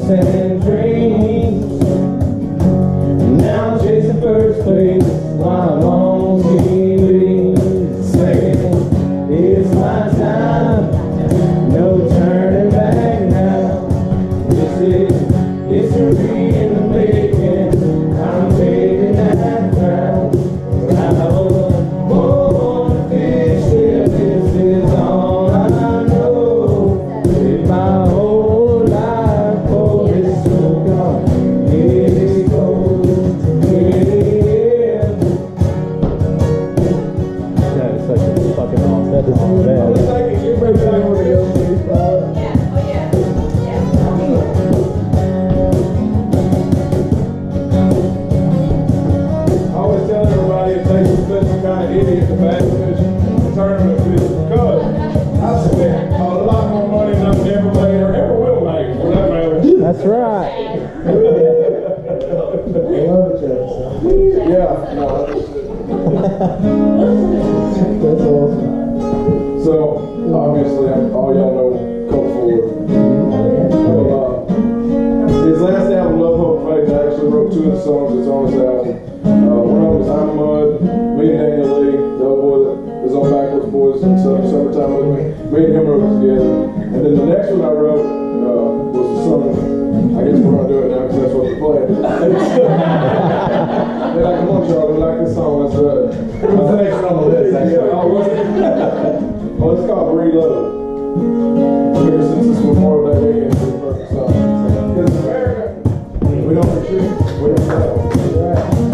and dreams. Now I'm chasing first place while I'm on TV. Saying it's my time, no turning back now. This is history in the making. I'm taking that crown. I was born to fish here. This is all I know. Live my whole life for this so gone. Here it goes. Yeah. That is such a fucking awesome. That is so bad. Idiot to back fishing, tournament fishing, because I spent a lot more money than I've ever made or ever will make, for that matter. That's right. Yeah, no, That's awesome. so obviously, all y'all know Colt Ford. His last album, Love, Hope, Faith, I actually wrote 2 of the songs that's on his album. One of them was I'm Mud, me and Daniel Lee, the old boy that was on Backwards Boys and Summertime with me. Me and him wrote it together. And then the next one I wrote was the song, I guess we're going to do it now because that's what we're playing. They're like, come on, Charlie, we like this song, let's do it. What's the next one on the list, actually? Well, it's called Reload. Ever since it's Memorial Day weekend, it's the perfect song. Because in America, we don't retreat, we don't settle. Right.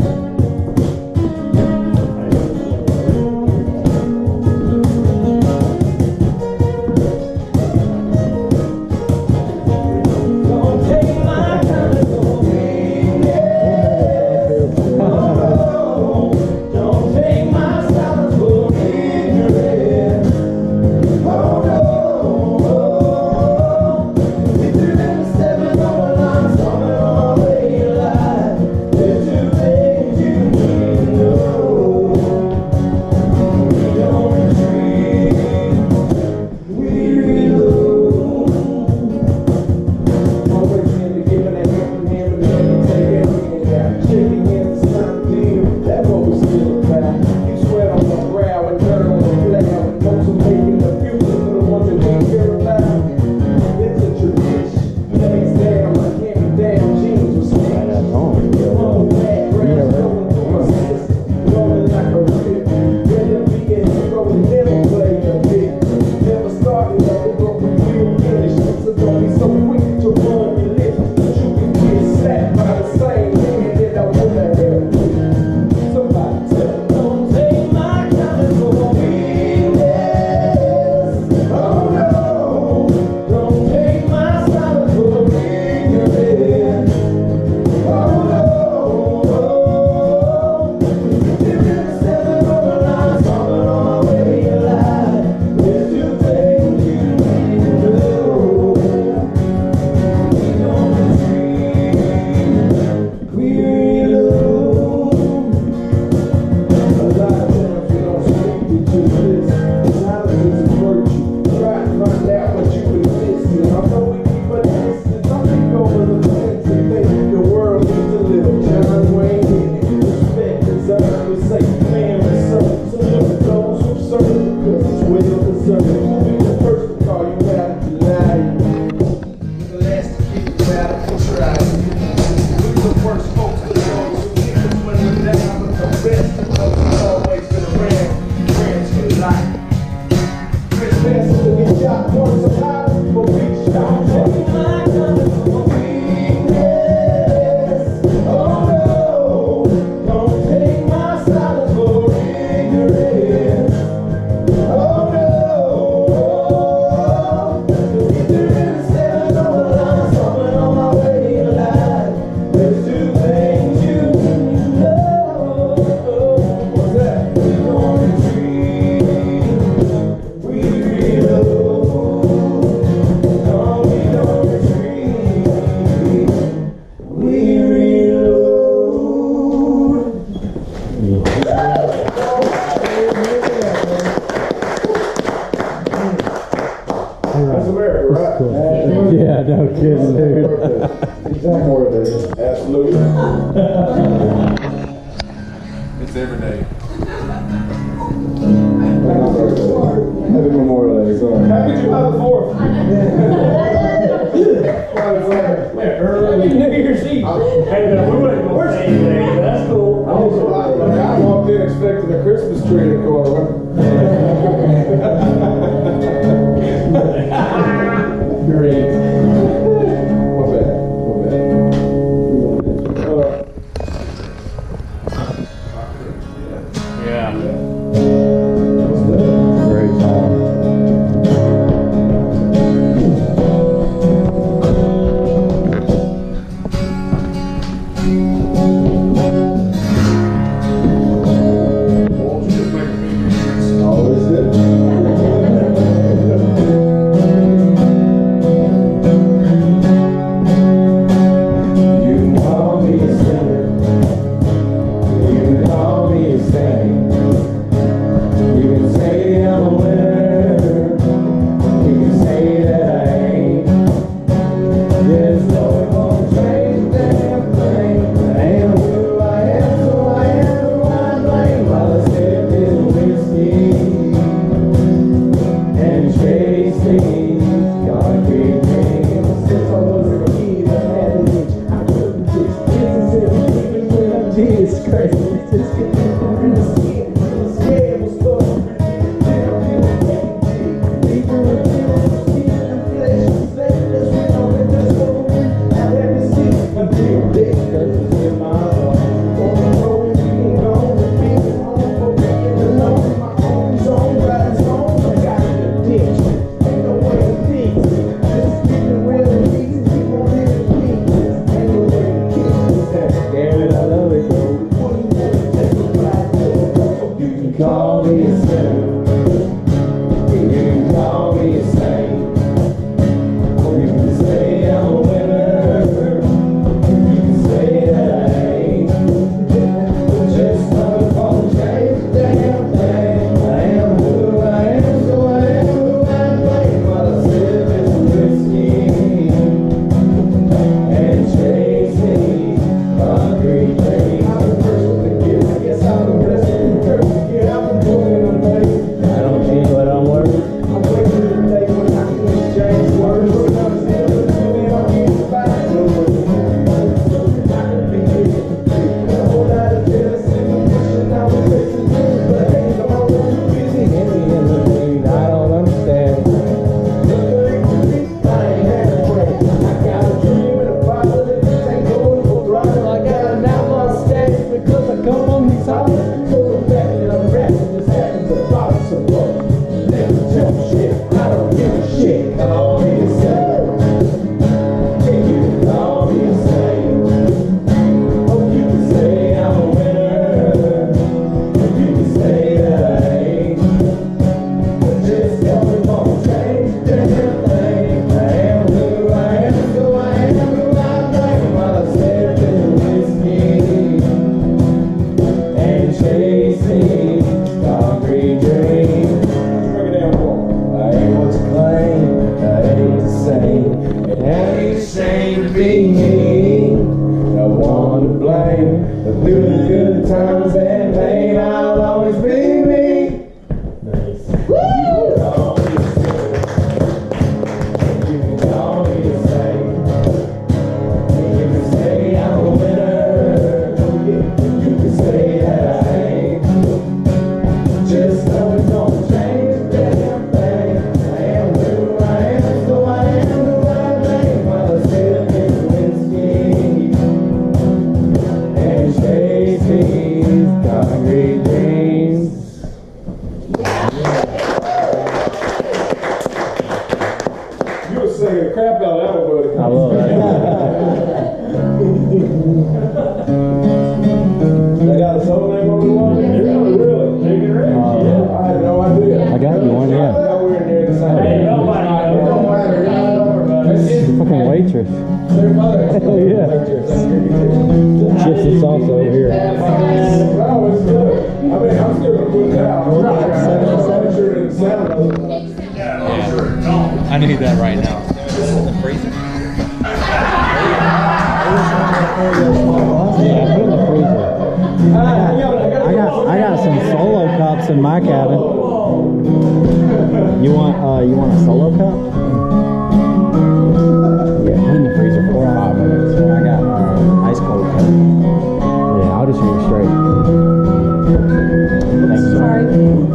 Exact word there. Absolutely. It's every day. Happy Memorial Day, sorry. Happy July the 4th. Early New Year's Eve. Hey, we wouldn't go say anything, but that's cool. I walked in expecting a Christmas tree to go around. Great. My bad. Yeah. Great song. Always did. You can call me a sinner. You can call me a saint. You can say I'm a winner. You can say that I ain't. Just know it won't change a damn thing. I am who I am, so I am who I blame. While I sip this whiskey and chasing concrete dreams. Since I was a kid, I had an itch. I couldn't fix business even when I did. It's crazy. Just get me from the skin. Scared was fun. Deeper into the skin and flesh. That's when I went to school. Now let me see until death does it in my heart. On the road, being on the beat, on for being alone. My own zone, riding zone. I got in the ditch. Ain't no way to fix it. Just keep it where it is. Keep on living peace. Ain't no way to kick it. Damn it, I love it, though. You can call me a sinner. You can call me a saint. You can say I'm a winner. You can say that I ain't. Just know it won't change a damn thing. I am who I am, so I am who I blame. While I sip this whiskey and chasing concrete dreams. I'm the first one to get. I guess I'm the rest of the first to get. I'm the boy in the face. I don't change what I'm worth. I'm waiting to the day when I can exchange words. When I'm still living on the inside. I can be here. A whole lot of jealousy and wishing I was facing through. But hey, I'm always too busy. Hit me in the lead, I don't understand. I ain't had a break. I got a dream and a bottle that just ain't going for throttle. I got an outlaw status because I come on these houses. So back and I'm rapping. This happens a lot of support. Never jump shit. I don't give a shit. Call me a sinner. Yeah, you can call me a saint. Oh, you can say I'm a winner. You can say that I ain't. Just tell me won't change a damn thing. I am who I am, so I am who I blame. While I sip this whiskey and chasing concrete dreams. Break it down for me. I ain't what you claim, I ain't the same. It ain't the same to be me. No one to blame, but through the good times and pain, I'll always be me. Nice. You can call me a sinner. You can call me a saint. You can say I'm a winner. You can say that I ain't. Just know it don't change a damn thing. I am who I am, so I am who I blame. While I sip this whiskey and chase these concrete dreams. You were singing the crap out of that one, buddy. I love that. They got a soul name on the one? Really? Take it right. I had no idea. I got you one, yeah. Now we're in here the same. Hey, nobody knows. It don't matter. It don't matter. Fucking waitress. Their mother. Hell yeah. Chips and salsa over here. Oh, it's good. I mean, I'm still gonna put it out. I'm sure it's sound of it. I need that right now. This is in the freezer. Yeah, put it in the freezer. I got some solo cups in my cabin. You want a solo cup? Yeah, put it in the freezer for 5 minutes. I got ice cold cup. Yeah, I'll just drink it straight. Thanks. Sorry.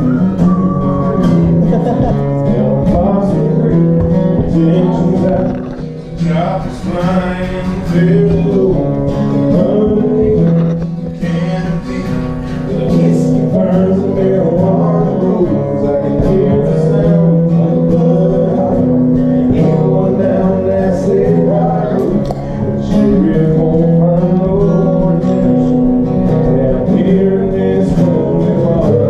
Drop is flying very low. Underneath canopy, the whiskey burns the marijuana rose. I can hear the sound of blood going down that city rock road. She really won't find no redemption down here in this holy water.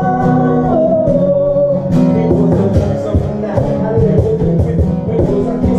It was a something that I lived with. It was like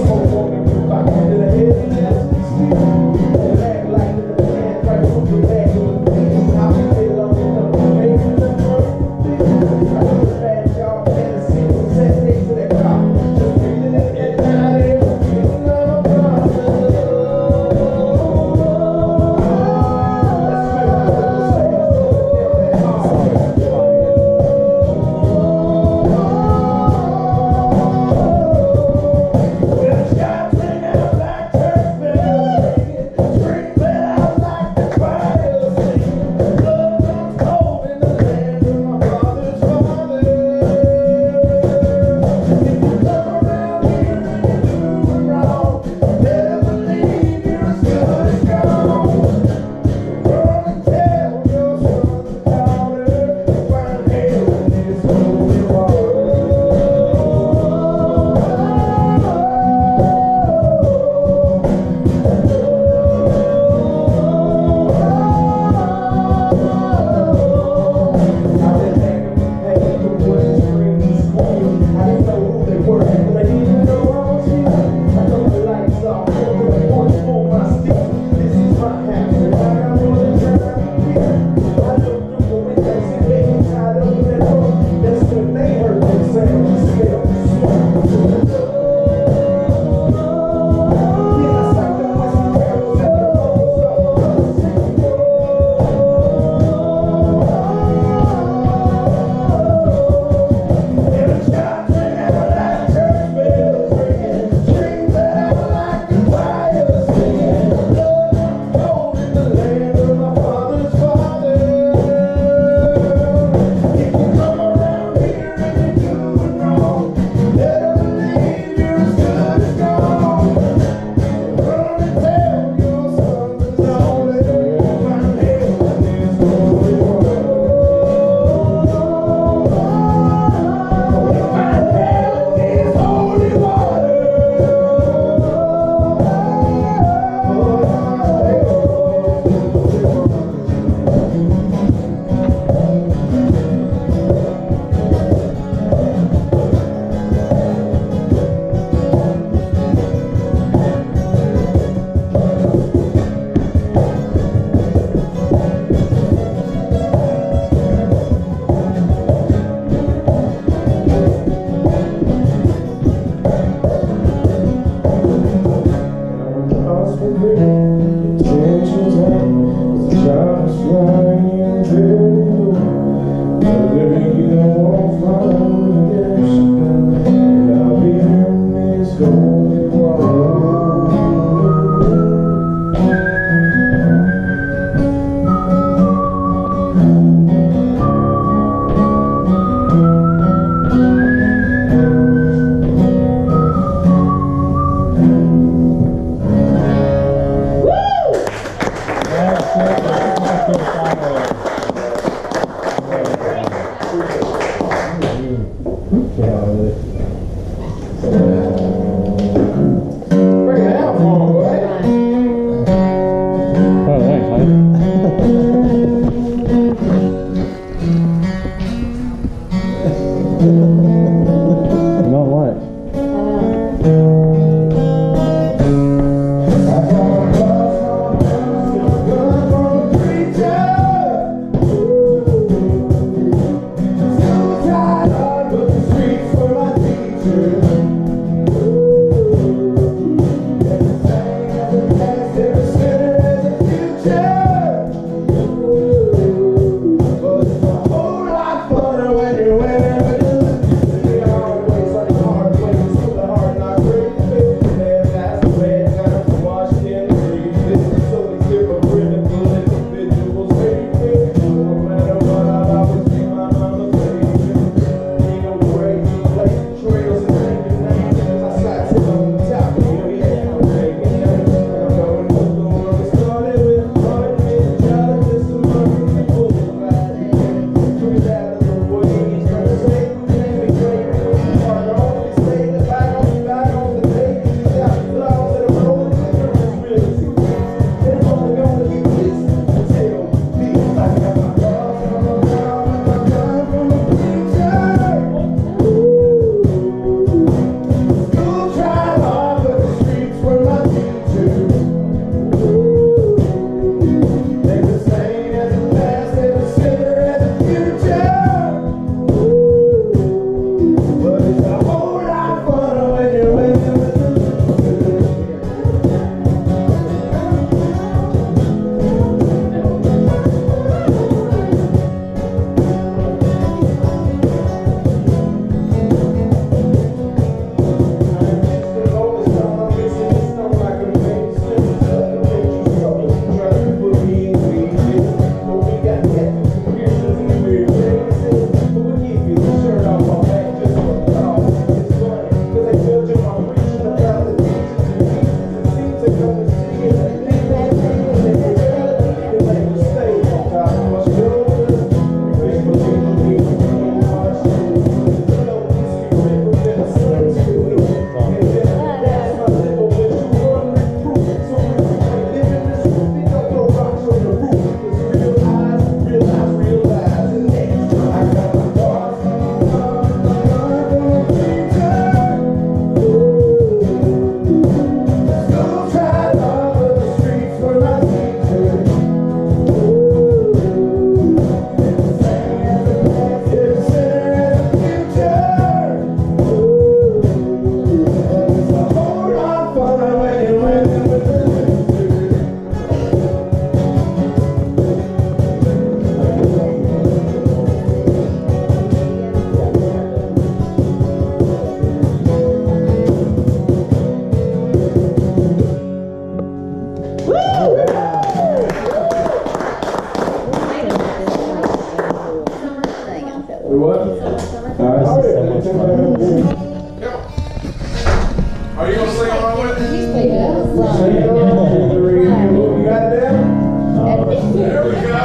Are you gonna sing along with it? Yeah. Sing along with the radio. You got it down? There we go.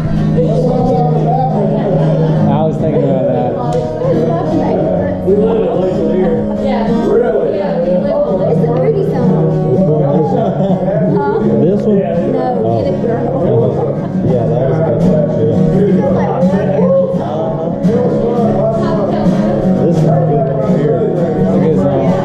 I was thinking about that. We live it local here. Yeah. Really? Yeah, we live on. It's the Rudy song. This one? No, get it, girl. Yeah, that was good. You feel like what? This is a good one here. It's a good song. Yeah.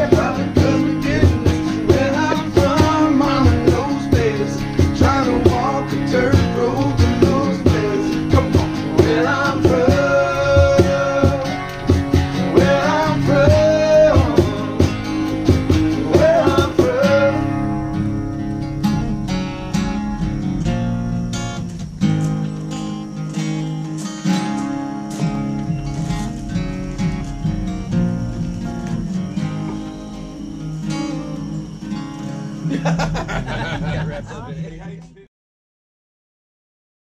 Trying to walk walk a dirt road to those places. Come on. Where I'm from, where I'm from, where I'm from. Got wrapped up in it.